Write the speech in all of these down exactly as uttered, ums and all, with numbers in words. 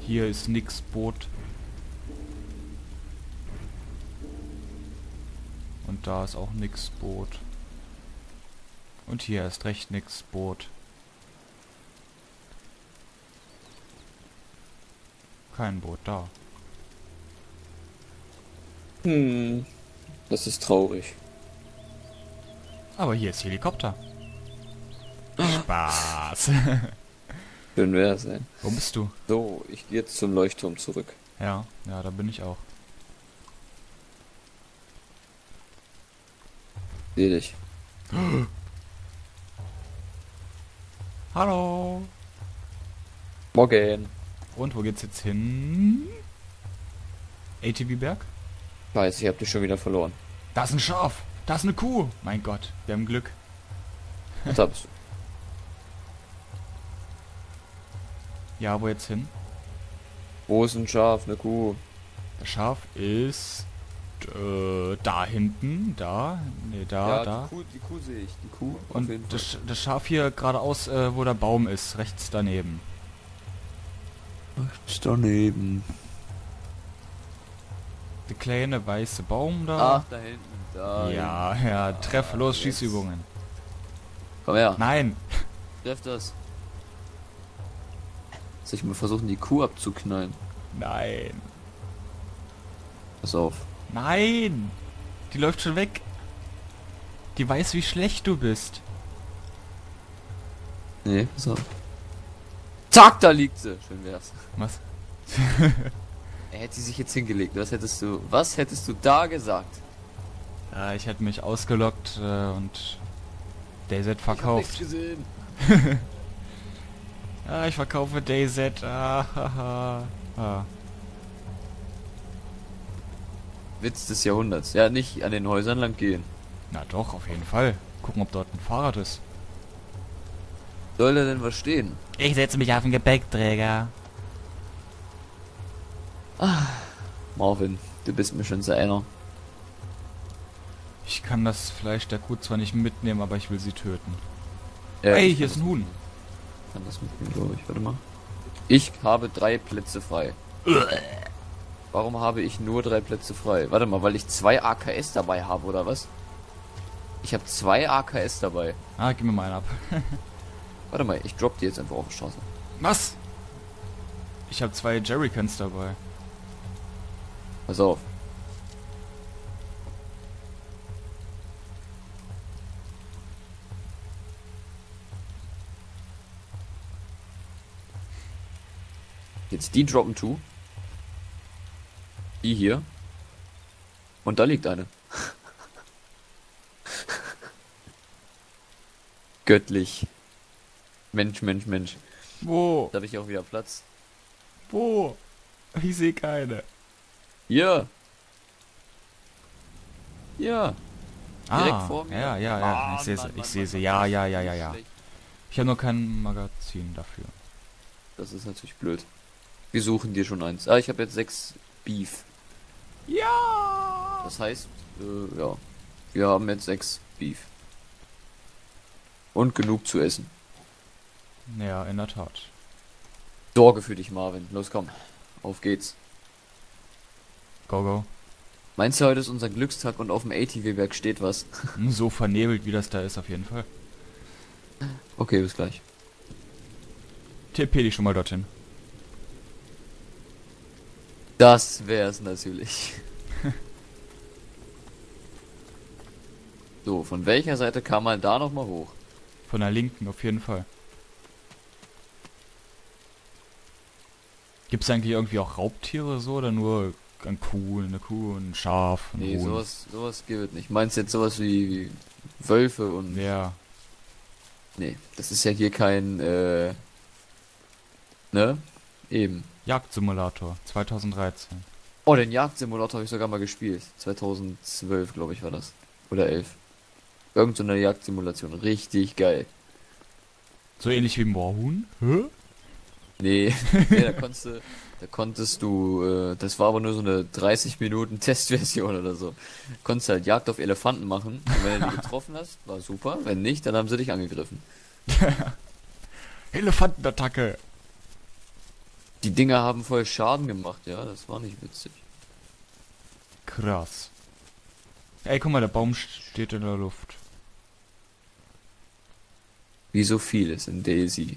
Hier ist nix Boot. Und da ist auch nix Boot. Und hier ist recht nix Boot. Kein Boot da. Hm, das ist traurig. Aber hier ist Helikopter. Spaß. Schön wär's, ey. Wo bist du? So, ich gehe jetzt zum Leuchtturm zurück. Ja, ja, da bin ich auch. Seh dich. Hallo. Morgen. Und wo geht's jetzt hin? A T V-Berg? Weiß, ich hab dich schon wieder verloren. Da ist ein Schaf. Da ist eine Kuh. Mein Gott, wir haben Glück. Was hab's? Ja, wo jetzt hin? Wo ist ein Schaf, eine Kuh? Das Schaf ist äh, da hinten, da, nee, da, ja, da. Die Kuh, die Kuh sehe ich, die Kuh. auf Und jeden das, Fall. Sch- das Schaf hier geradeaus, äh, wo der Baum ist, rechts daneben. Ist daneben. Der kleine weiße Baum da. Ach, da hinten. Da ja, hinten. ja, treff los, jetzt. Schießübungen. Komm her, Nein, treff das. Soll ich mal versuchen, die Kuh abzuknallen? nein, Pass auf. nein. Die läuft schon weg. Die weiß, wie schlecht du bist. Nee, pass auf. Zack, da liegt sie. Schön wär's. Was? Er hätte sie sich jetzt hingelegt. Was hättest du, was hättest du da gesagt? Ja, ich hätte mich ausgelockt äh, und DayZ verkauft. Ich hab nichts gesehen. Ja, ich verkaufe DayZ. Ah, haha. Ah. Witz des Jahrhunderts. Ja, nicht an den Häusern lang gehen. Na doch, auf jeden Fall. Gucken, ob dort ein Fahrrad ist. Soll da denn was stehen? Ich setze mich auf den Gepäckträger. Marvin, du bist mir schon so einer. Ich kann das Fleisch der Kuh zwar nicht mitnehmen, aber ich will sie töten. Ja, Ey, ich hier kann ist ein Huhn. das- Kann das mitnehmen, glaube ich. Warte mal. Ich habe drei Plätze frei. Warum habe ich nur drei Plätze frei? Warte mal, weil ich zwei A K S dabei habe, oder was? Ich habe zwei A K S dabei. Ah, gib mir mal einen ab. Warte mal, ich drop die jetzt einfach auf die Straße. Was? Ich habe zwei Jerrycans dabei. Pass auf. Jetzt die droppen to. Die hier. Und da liegt eine. Göttlich. Mensch, Mensch, Mensch. Wo? Da habe ich auch wieder Platz. Wo? Ich sehe keine. Hier. Ja. Direkt Ah, vor mir. ja, ja, ja. Mann, Ich sehe sie. Mann, Ich Mann, sehe Mann, sie. Mann, Ja, Mann, ja, ja, ja, ja. schlecht. Ich habe nur kein Magazin dafür. Das ist natürlich blöd. Wir suchen dir schon eins. Ah, ich habe jetzt sechs Beef. Ja. Das heißt, äh, ja. Wir haben jetzt sechs Beef. Und genug zu essen. Ja, in der Tat. Sorge für dich, Marvin. Los, komm. Auf geht's. Go, go. Meinst du, heute ist unser Glückstag und auf dem A T V-Werk steht was? So vernebelt, wie das da ist, auf jeden Fall. Okay, bis gleich. T P dich schon mal dorthin. Das wär's natürlich. So, von welcher Seite kann man da nochmal hoch? Von der linken, auf jeden Fall. Gibt es eigentlich irgendwie auch Raubtiere so oder nur ein Kuh, eine Kuh, ein Schaf, ein Nee, Huhn? sowas, sowas gibt nicht. Meinst du jetzt sowas wie, wie Wölfe und... Ja, Nee, das ist ja hier kein, äh... Ne? Eben. Jagdsimulator zweitausenddreizehn. Oh, den Jagdsimulator habe ich sogar mal gespielt. zweitausendzwölf, glaube ich, war das. Oder elf. Irgend so eine Jagdsimulation. Richtig geil. So ähnlich wie Moorhuhn? Hä? Nee, nee da konntest du, da konntest du, äh, das war aber nur so eine dreißig Minuten Testversion oder so. Konntest halt Jagd auf Elefanten machen. Und wenn du die getroffen hast, war super. Wenn nicht, dann haben sie dich angegriffen. Elefantenattacke! Die Dinger haben voll Schaden gemacht, ja, das war nicht witzig. Krass. Ey, guck mal, der Baum steht in der Luft. Wie so vieles in Daisy.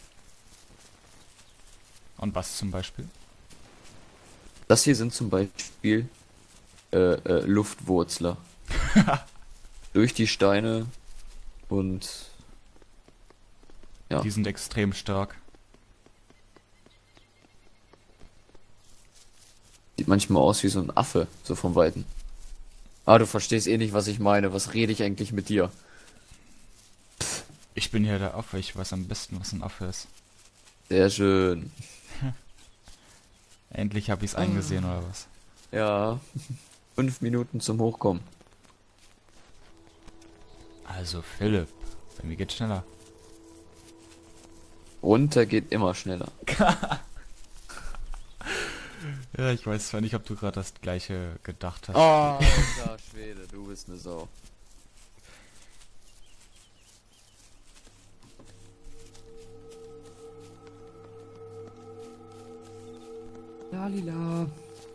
Und was zum Beispiel? Das hier sind zum Beispiel äh, äh, Luftwurzler. Durch die Steine und ja. Die sind extrem stark. Sieht manchmal aus wie so ein Affe, so vom Weiten. Ah, du verstehst eh nicht, was ich meine. Was rede ich eigentlich mit dir? Ich bin ja der Affe, ich weiß am besten, was ein Affe ist. Sehr schön. Endlich habe ich es eingesehen, oder was? Ja. Fünf Minuten zum Hochkommen. Also Philipp, bei mir geht's schneller. Runter geht immer schneller. Ja, ich weiß zwar nicht, ob du gerade das gleiche gedacht hast. Oh, alter Schwede, du bist eine Sau. Lalila.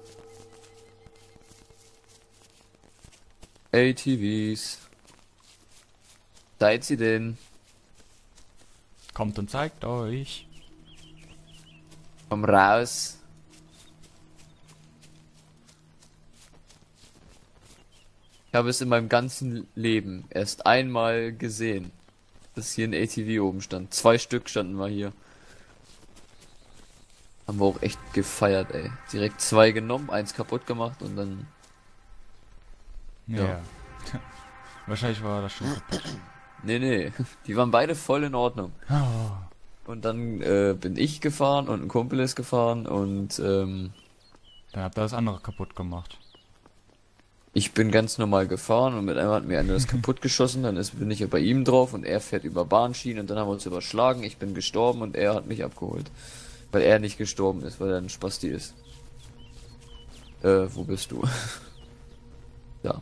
A T Vs. Seid sie denn? Kommt und zeigt euch. Komm raus. Ich habe es in meinem ganzen Leben erst einmal gesehen, dass hier ein A T V oben stand. Zwei Stück standen mal hier. Haben wir auch echt gefeiert, ey. Direkt zwei genommen, eins kaputt gemacht und dann... Ja. Ja. Wahrscheinlich war das schon kaputt. Nee, nee, die waren beide voll in Ordnung. Oh. Und dann äh, bin ich gefahren und ein Kumpel ist gefahren und ähm, Dann habt ihr das andere kaputt gemacht. ich bin ganz normal gefahren und mit einmal hat mir einer das kaputt geschossen, dann ist, bin ich ja bei ihm drauf und er fährt über Bahnschienen und dann haben wir uns überschlagen, ich bin gestorben und er hat mich abgeholt. Weil er nicht gestorben ist, weil er ein Spasti ist. Äh, wo bist du? Da.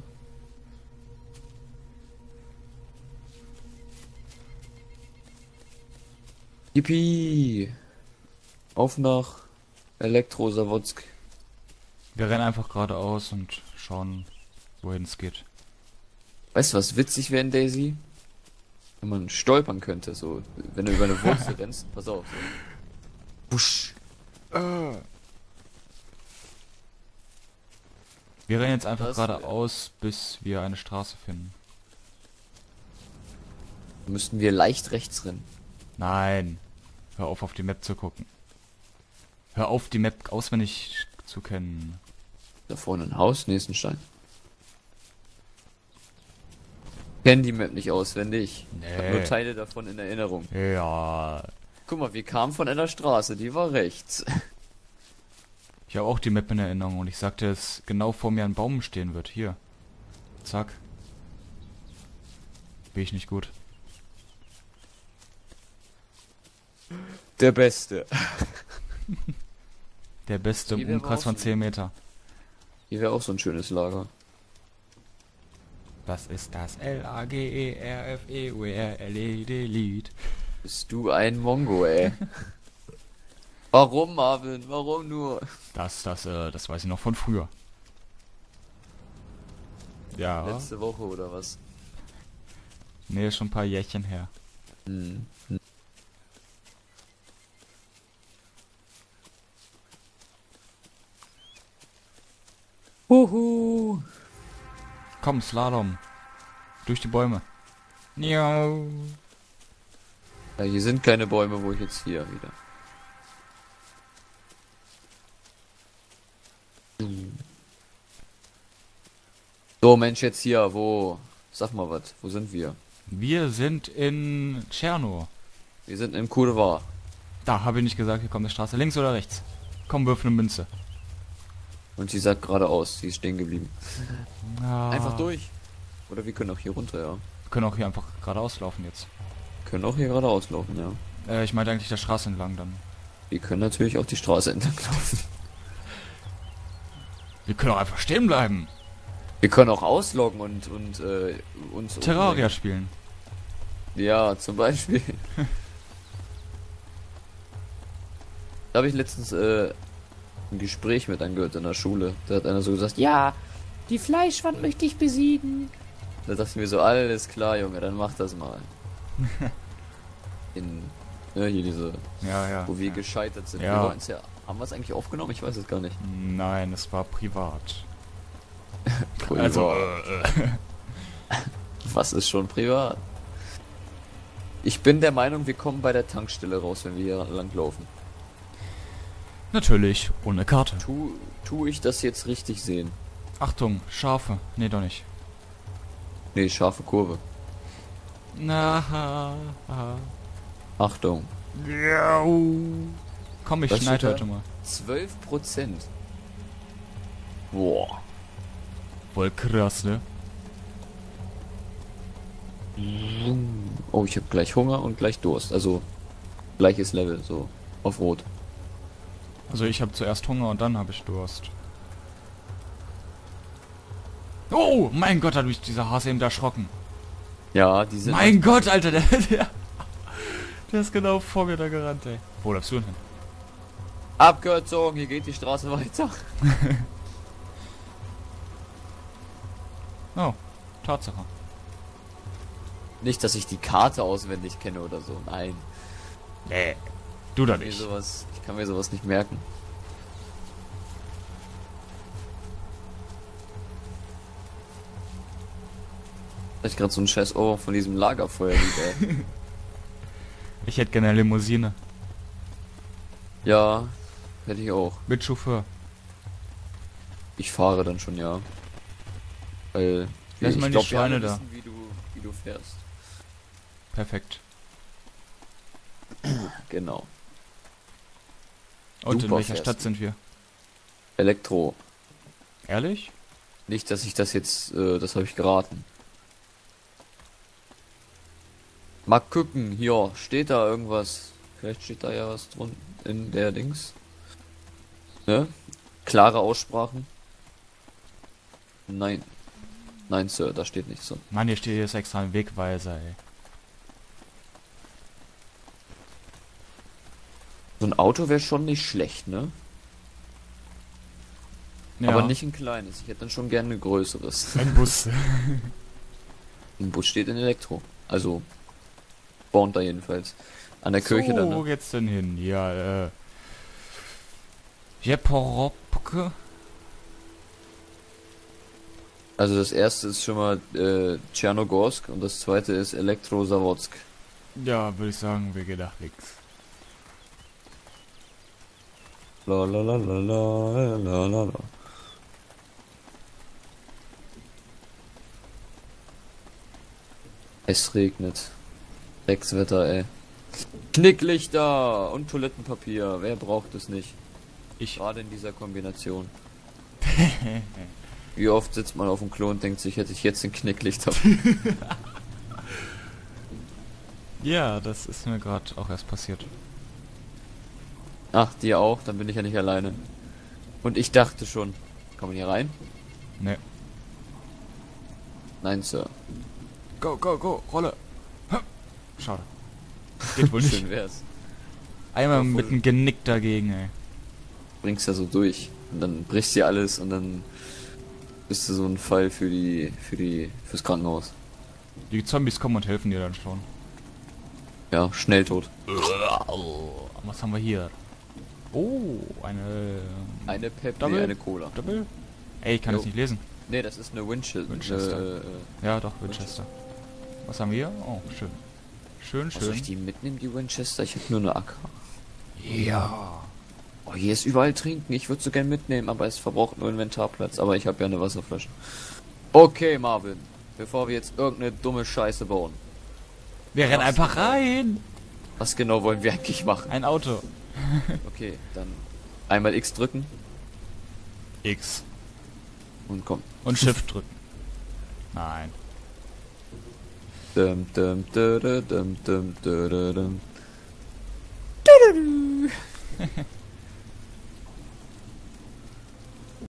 Yippie! Auf nach Elektrosawodsk. Wir rennen einfach geradeaus und schauen, wohin es geht. Weißt du, was witzig wäre in Daisy? Wenn man stolpern könnte, so, wenn du über eine Wurzel rennst. Pass auf. So. Wusch. Wir rennen jetzt einfach Das wär- geradeaus, bis wir eine Straße finden. Müssten wir leicht rechts rennen. Nein. Hör auf, auf die Map zu gucken. Hör auf, die Map auswendig zu kennen. Da vorne ein Haus, nächsten Stein. Kenn die Map nicht auswendig. Ich hab nur Nee. Teile davon in Erinnerung. Ja. Guck mal, wir kamen von einer Straße, die war rechts. Ich habe auch die Map in Erinnerung und ich sagte, dass genau vor mir ein Baum stehen wird. Hier. Zack. Bin ich nicht gut. Der Beste. Der beste im Hier wäre Umkreis auch von so- zehn Meter. Hier wäre auch so ein schönes Lager. Das ist das L A G E R F E U R L E D Lied. Bist du ein Mongo, ey. Warum, Marvin? Warum nur? Das, das, äh, das weiß ich noch von früher. Ja. Letzte Woche oder was? Nee, schon ein paar Jährchen her. Hm. Huhu. Komm, Slalom. Durch die Bäume. Miau. Ja, hier sind keine Bäume, wo ich jetzt hier wieder. So, Mensch, jetzt hier, wo? Sag mal was, wo sind wir? Wir sind in Tscherno. Wir sind in Kurva. Da habe ich nicht gesagt, hier kommt eine Straße. Links oder rechts? Komm, würfel eine Münze. Und sie sagt geradeaus, sie ist stehen geblieben. Ah, Einfach durch. Oder wir können auch hier runter, ja. Wir können auch hier einfach geradeaus laufen jetzt. Können auch hier geradeaus laufen, ja. Äh, ich meinte eigentlich der Straße entlang dann. Wir können natürlich auch die Straße entlang laufen. Wir können auch einfach stehen bleiben. Wir können auch ausloggen und, und äh, uns... Terraria spielen. Ja, zum Beispiel. Da habe ich letztens äh, ein Gespräch mit angehört in der Schule. Da hat einer so gesagt, ja, die Fleischwand möchte ich besiegen. Da dachte ich mir so, alles klar, Junge, dann mach das mal. In, ne, hier diese, Ja, ja. wo wir ja. gescheitert sind. Ja. Wir wollen's ja, haben wir es eigentlich aufgenommen? Ich weiß es gar nicht. Nein, es war privat. Privat. Also, äh, äh. Was ist schon privat? Ich bin der Meinung, wir kommen bei der Tankstelle raus, wenn wir hier lang laufen. Natürlich, ohne Karte. Tu, tu ich das jetzt richtig sehen? Achtung, Schafe. Nee, doch nicht. Nee, scharfe Kurve. Na, ha, ha. Achtung. Komm, ich Was schneide steht da? heute mal. zwölf Prozent. Boah. Voll krass, ne? Oh, ich habe gleich Hunger und gleich Durst. Also gleiches Level, so auf Rot. Also ich habe zuerst Hunger und dann habe ich Durst. Oh, mein Gott, hat mich dieser Hase eben erschrocken. Ja, die sind. Mein Gott, Alter, der, der, der ist genau vor mir da gerannt, ey. Wo läufst du denn hin? Abkürzung, hier geht die Straße weiter. Oh, Tatsache. Nicht, dass ich die Karte auswendig kenne oder so. Nein. Nee, du da Ich kann mir nicht. sowas, ich kann mir sowas nicht merken. Ich gerade so ein scheiß Ohr von diesem Lagerfeuerlied, ey. Ich hätte gerne eine Limousine. Ja, hätte ich auch. Mit Chauffeur. Ich fahre dann schon, ja. Weil Lass ich mal die glaub, wir Schweine alle da. wissen, wie du, wie du fährst. Perfekt. Genau. Und in Super welcher fährst Stadt du. sind wir? Elektro. Ehrlich? Nicht, dass ich das jetzt, äh, das habe ich geraten. Mal gucken, hier, steht da irgendwas? Vielleicht steht da ja was drunter in der Dings. Ne? Klare Aussprachen? Nein. Nein, Sir, da steht nichts so. Mann, hier steht jetzt extra ein Wegweiser, ey. So ein Auto wäre schon nicht schlecht, ne? Ja, Aber nicht ein kleines. Ich hätte dann schon gerne ein größeres. ein Bus. Ein Bus steht in Elektro. Also, Born da jedenfalls. An der Kirche so, dann, wo ne? geht's denn hin? Ja, äh... Jeporopke? Also das erste ist schon mal äh, Tschernogorsk und das zweite ist Elektrosavodsk. Ja, würde ich sagen, wir gehen nach links. La la la la la la la la. Es regnet. Dreckswetter, ey. Knicklichter und Toilettenpapier. Wer braucht es nicht? Ich. Gerade in dieser Kombination. Wie oft sitzt man auf dem Klo und denkt sich, hätte ich jetzt ein Knicklichter. Ja, das ist mir gerade auch erst passiert. Ach, dir auch? Dann bin ich ja nicht alleine. Und ich dachte schon. Kann man hier rein? Ne. Nein, Sir. Go, go, go, Rolle. Ha. Schade. Geht wohl nicht. Schön wär's. Einmal Ja, mit voll. einem Genick dagegen, ey. Bringst ja so durch. Und dann brichst dir alles und dann bist du so ein Fall für die, für die, fürs Krankenhaus. Die Zombies kommen und helfen dir dann schon. Ja, Schnelltod. Was haben wir hier? Oh, eine... Eine Pep, Double? nee, eine Cola. Double? Ey, ich kann Jo. das nicht lesen. Nee, das ist eine Winchester. Winchester. Eine, äh, Ja, doch, Winchester. Was haben wir? Oh, schön. Schön, was soll ich schön. die mitnehmen, die Winchester? Ich habe nur eine A K. Ja. Oh, hier ist überall trinken. Ich würde so gern mitnehmen, aber es verbraucht nur Inventarplatz. Aber ich habe ja eine Wasserflasche. Okay, Marvin. Bevor wir jetzt irgendeine dumme Scheiße bauen. Wir rennen Was? einfach rein. Was genau wollen wir eigentlich machen? Ein Auto. Okay, dann einmal X drücken X. und komm. Und Shift drücken. Nein. Dum, dum, dum, dum, dum, dum, dum,